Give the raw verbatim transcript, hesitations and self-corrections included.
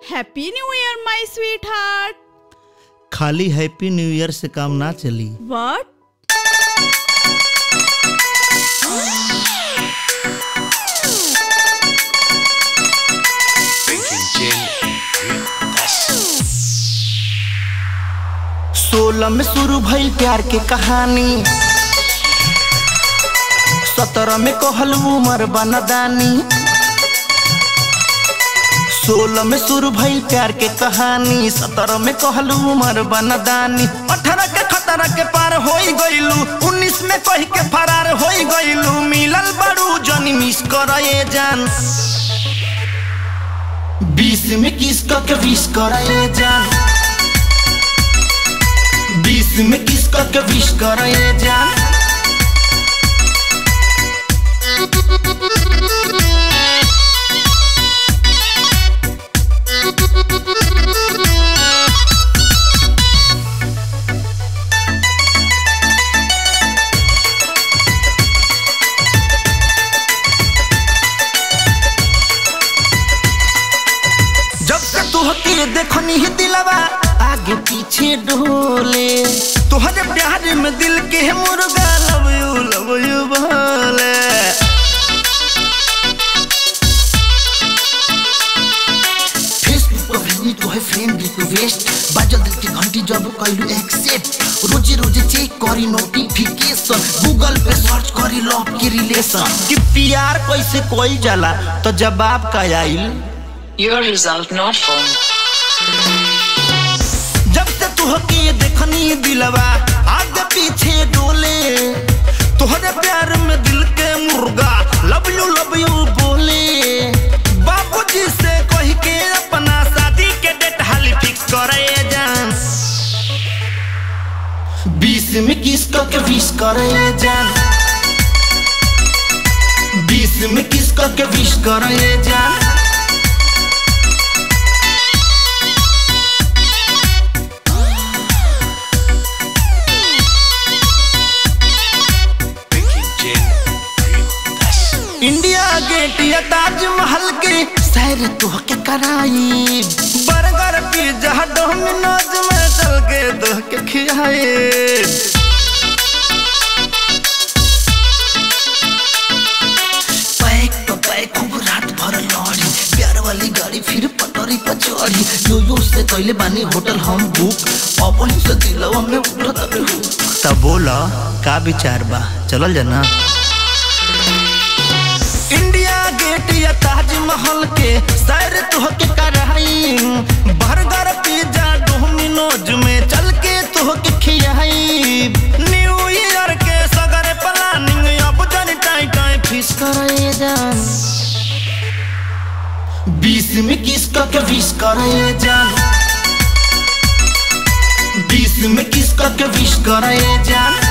Happy new year my sweetheart. खाली happy new year से काम ना चली। व्हाट? सोलह में शुरू भइल प्यार के कहानी, सत्रह में कहल उमर बनदानी। सोलह में शुरू भइल प्यार के कहानी, सत्रह में कहल उमर बनदानी। अठारह के खतरा के पार हो गइलू, उन्नीस में कह के फरार हो गइलू। मिलल बड़ू जनी मिस करे जान, बीस में किस के विश करे जान, बीस में किस के विश करे जान। जब से तुहके देखनी ही दिलवा आगे पीछे डोले, तुहरे प्यार में दिल के मुर्गा लव यू लव यू बोले। फेसबुक पर भेजी तो है फ्रेंड रिक्वेस्ट, बाजल दिल की घंटी जब कइलू एक्सेप्ट। रोजे रोजे चेक करी नोटिफिकेशन, गूगल पे सर्च करी लव के रिलेशन। कि प्यार कैसे कोई जाला तो जवाब का आइल, Your result not found. जब से तुहके देखनी दिलवा आगे पीछे डोले, तुहरे प्यार में दिल के मुर्गा लव यू लव यू बोले। बाबूजी से कह के अपना शादी के डेट हाली फिक्स करे जान, बीस में किस के विश करे जान, बीस में किस के विश करे जान। इंडिया गेट या ताजमहल के सैर तुह के कराई, बर्गर पिज्जा डोमिनोज में चल के तुह के खियाए। पैक तो पैक खूब रात भर लड़ी, प्यार वाली गाड़ी फिर पटरी पर चढ़ी। यो यो से कैले बानी होटल हम बुक, अपन से दिलवा में उठत बे हुक। तब बोला का विचार बा, चलल जाना। इंडिया गेट या ताजमहल के सैर तुह के कराई, बर्गर पिज्जा डोमिनोज में चल के तुह के खियाई। न्यू ईयर के सगरे प्लानिंग अब जन टाई टाई फिश करे जान, बीस में किस के विश करे जान, बीस में किस के विश करे जान।